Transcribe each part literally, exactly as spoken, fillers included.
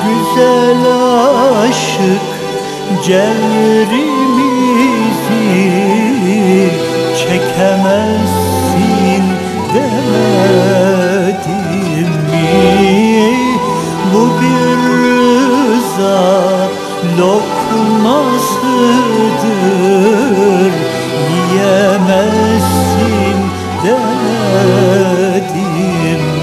güzel aşık cevrimizi çekemezsin demedim mi? Bu bir rıza lokmasıdır, yiyemezsin demedim mi?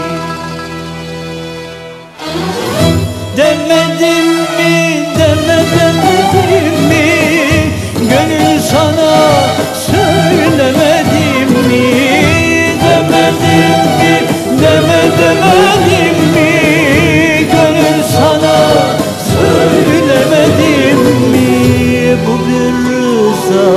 Demedim mi, deme demedim mi? Gönül sana söylemedim mi? Demedim mi, deme demedim mi? Gönül sana söylemedim mi? Bu bir rıza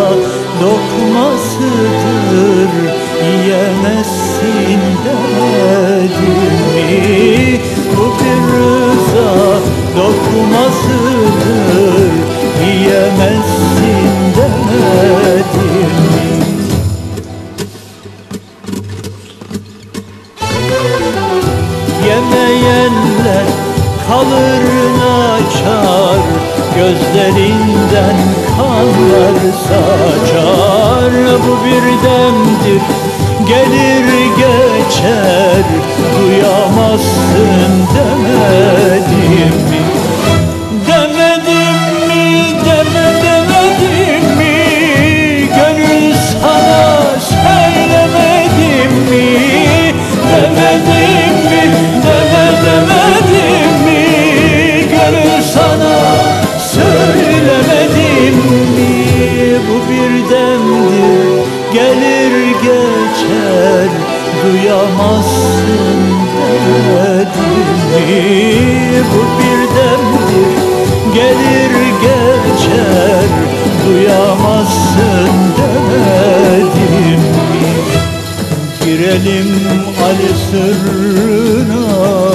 lokmasıdır, yiyemezsin demedim mi? Bu bir rıza lokmasıdır, yiyemezsin demedim mi? Yemeyenler kalır naçar, gözlerinden kanlar saçar. Bu bir demdir, gelir geçer, duyamazsın demedim mi? Demedim mi, deme demedim mi? Gönül sana söylemedim mi? Demedim mi, deme demedim mi? Gönül sana söylemedim mi? Bu bir demdir, gelir geçer, duyamazsın demedim mi? Bu bir demdir, gelir geçer, duyamazsın demedim mi? Girelim Ali sırrına,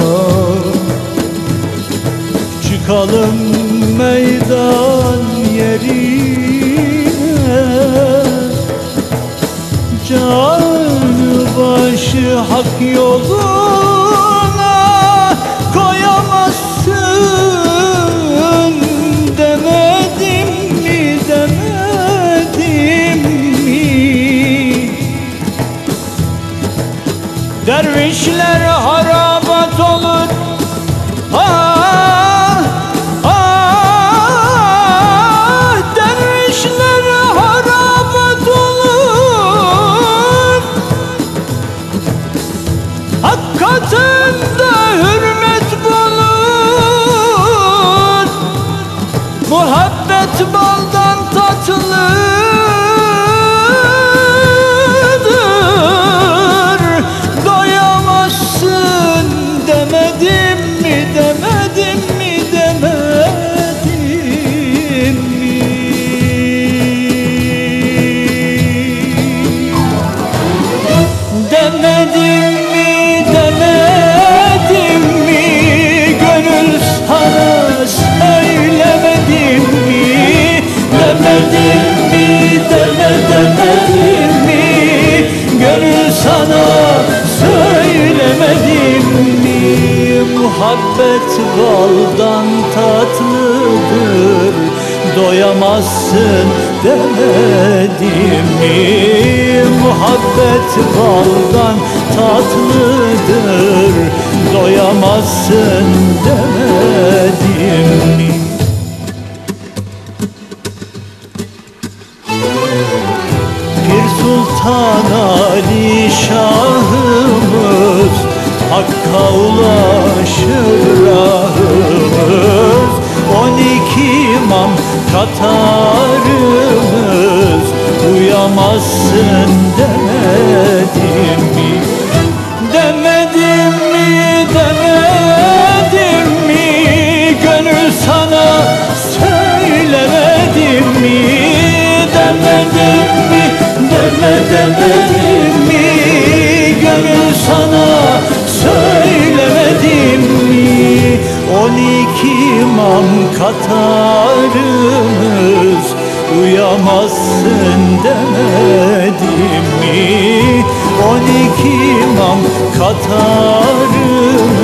çıkalım meydan yerine. Canı başı hak yoluna koyamazsın demedim mi, demedim mi? Dervişler harabat olur, ah, ah, dervişler harabat olur. Hak katında hürmet bulur, muhabbet baldan tatlıdır. Doyamazsın demedim mi, demedim mi, demedim mi? Demedim mi, demedim mi? Gönül sana söylemedim mi? Demedim mi, deme demedim mi? Gönül sana söylemedim mi? Muhabbet baldan tatlıdır, doyamazsın demedim mi? Muhabbet baldan tatlıdır, doyamazsın demedim mi? Pir Sultan Ali Şahımız, Hakk'a ulaşır rahımız. On iki imam katarımız, uyamazsın demedim mi? Demedim mi, demedim mi? Gönül sana söylemedim mi? Demedim mi, deme demedim mi? Gönül sana söylemedim mi? On iki imam katarımız, uyamazsın demedim mi? On iki imam katarımız,